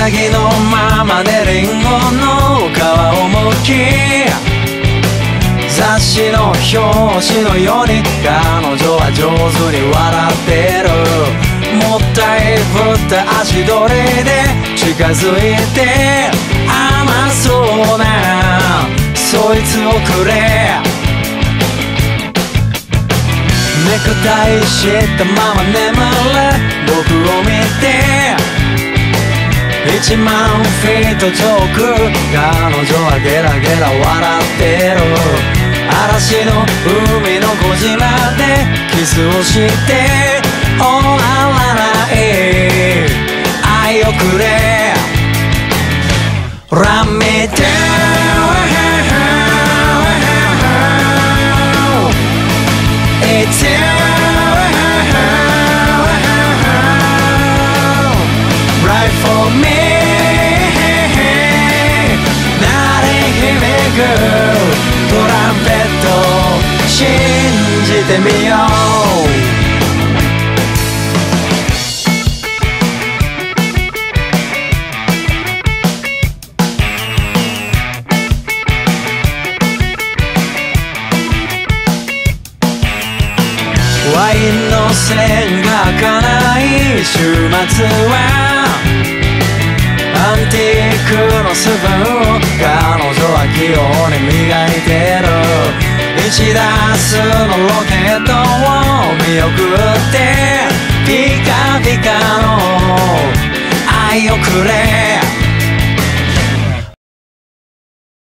下着のままでリンゴの皮をむき、雑誌の表紙のように彼女は上手に笑ってる。もったいぶった足取りで近づいて、甘そうなそいつをくれ。ネクタイしたまま眠れ僕を見て、1万フィート遠く彼女はゲラゲラ笑ってる。嵐の海のゴジラでキスをして、終わらない愛をくれ。 Run me down It's you Right for me Nothing girl トランペット信じてみよう。ワインの線が開かない週末はアンティークのスプーン彼女は器用に磨いてる。1ダースのロケットを見送ってピカピカの愛をくれ。